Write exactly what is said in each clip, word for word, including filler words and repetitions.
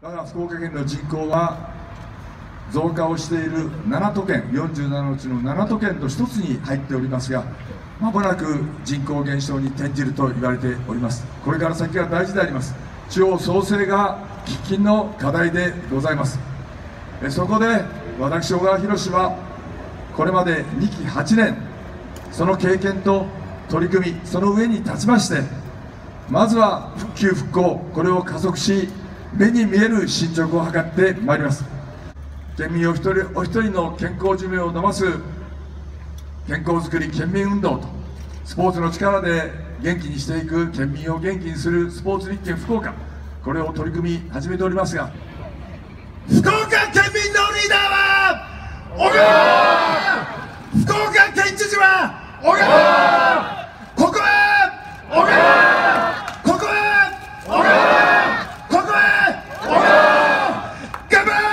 我が福岡県の人口は増加をしているなな都県、よんじゅうななのうちのなな都県と一つに入っておりますが、まもなく人口減少に転じると言われております。これから先が大事であります。地方創生が喫緊の課題でございます。そこで私、小川博はこれまでにきはちねん、その経験と取り組み、その上に立ちまして、まずは復旧・復興、これを加速し、目に見える進捗を図ってまいります。県民お一人お一人の健康寿命を伸ばす健康づくり県民運動と、スポーツの力で元気にしていく、県民を元気にするスポーツ立県福岡、これを取り組み始めておりますが、福岡県民のリーダーは小川、福岡県知事は小川、ここは小川、ここは小川、ここは小川、頑張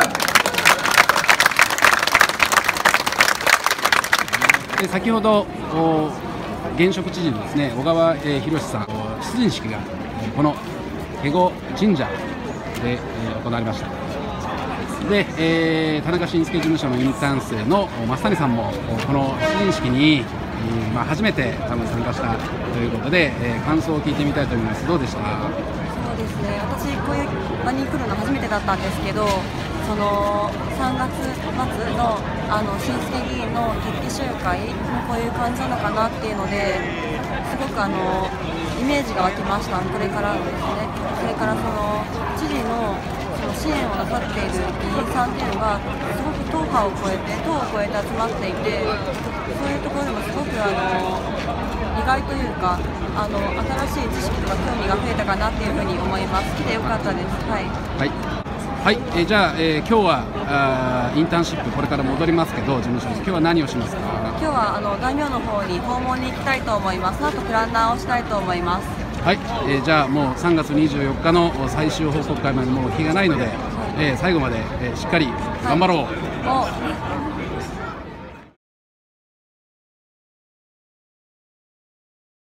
ろう。先ほど現職知事のですね小川博さん、出陣式がこの警護神社で行われました。で、えー、田中伸介事務所のインターン生の増谷さんもこの出陣式に、えーまあ、初めて多分参加したということで、えー、感想を聞いてみたいと思います。どうでした？ そうですね、私こういう場に来るの初めてだったんですけど、そのさんがつまつのあの伸介議員の決起集会もこういう感じなのかなっていうのですごくあのイメージが湧きました。これからのですね、それからその知事のその支援をなさっている議員さんっていうのがすごく党派を超えて党を超えて集まっていて、そういうところでもすごくあの意外というかあの新しい知識とか興味が増えたかなっていうふうに思います。来てよかったです。はい、 はいはい、えー、じゃあ、えー、今日はあインターンシップこれから戻りますけど、事務所今日は何をしますか？ 今日はあの大名の方に訪問に行きたいと思います。あとプランナーをしたいと思います。 はい、えー、じゃあもうさんがつにじゅうよっかの最終報告会までもう日がないので、はい、えー、最後まで、えー、しっかり頑張ろう。 はい